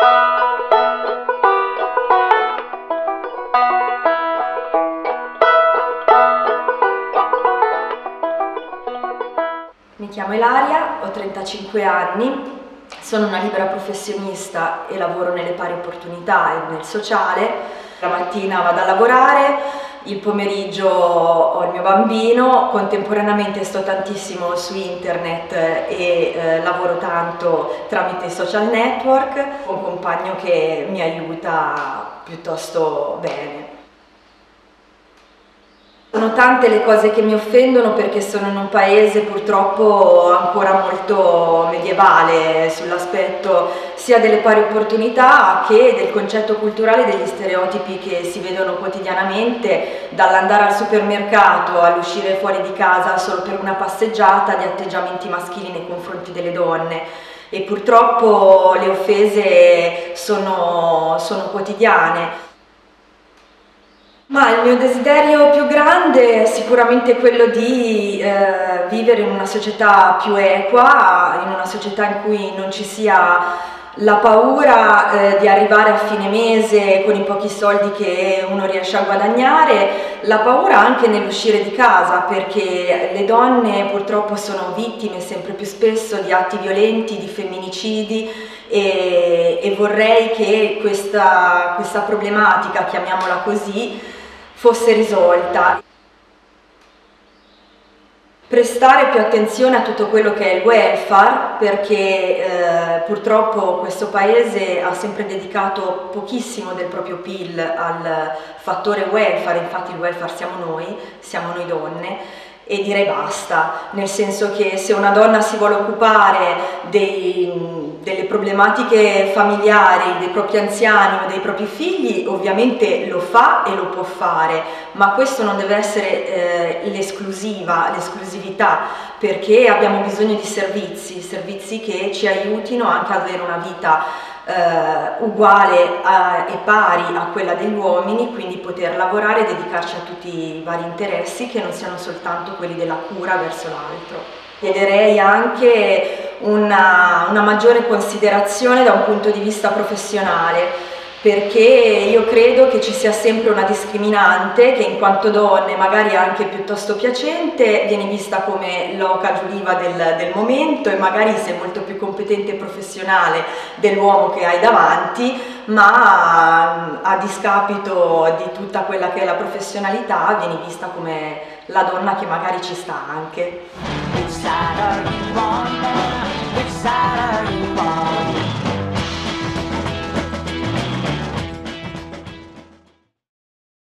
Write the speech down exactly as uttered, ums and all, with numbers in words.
Mi chiamo Ilaria, ho trentacinque anni, sono una libera professionista e lavoro nelle pari opportunità e nel sociale. La mattina vado a lavorare, il pomeriggio ho il mio bambino, contemporaneamente sto tantissimo su internet e eh, lavoro tanto tramite i social network. Ho un compagno che mi aiuta piuttosto bene. Sono tante le cose che mi offendono perché sono in un paese purtroppo ancora molto medievale sull'aspetto sia delle pari opportunità che del concetto culturale degli stereotipi che si vedono quotidianamente, dall'andare al supermercato all'uscire fuori di casa solo per una passeggiata, di atteggiamenti maschili nei confronti delle donne. E purtroppo le offese sono, sono quotidiane. Ma il mio desiderio più grande è sicuramente quello di eh, vivere in una società più equa, in una società in cui non ci sia la paura eh, di arrivare a fine mese con i pochi soldi che uno riesce a guadagnare, la paura anche nell'uscire di casa, perché le donne purtroppo sono vittime sempre più spesso di atti violenti, di femminicidi e, e vorrei che questa, questa problematica, chiamiamola così, fosse risolta. Prestare più attenzione a tutto quello che è il welfare, perché eh, purtroppo questo paese ha sempre dedicato pochissimo del proprio P I L al fattore welfare, infatti il welfare siamo noi, siamo noi donne, e direi basta, nel senso che se una donna si vuole occupare dei, delle problematiche familiari, dei propri anziani o dei propri figli, ovviamente lo fa e lo può fare, ma questo non deve essere eh, l'esclusiva, l'esclusività, perché abbiamo bisogno di servizi, servizi che ci aiutino anche ad avere una vita Uh, uguale a, e pari a quella degli uomini, quindi poter lavorare e dedicarci a tutti i vari interessi che non siano soltanto quelli della cura verso l'altro. Chiederei anche una, una maggiore considerazione da un punto di vista professionale, perché io credo che ci sia sempre una discriminante che in quanto donne, magari anche piuttosto piacente, viene vista come l'oca giuliva del, del momento e magari sei molto più competente e professionale dell'uomo che hai davanti, ma a discapito di tutta quella che è la professionalità vieni vista come la donna che magari ci sta anche.